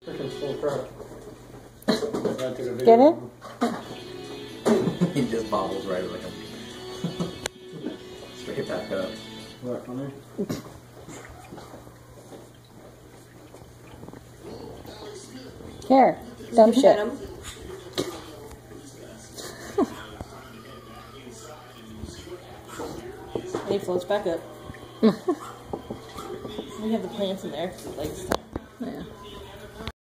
Freaking full crap. Get it? He just bobbles right like him. Straight back up. What, funny? Here, dumb shit. And he floats back up. We have the plants in there. Like,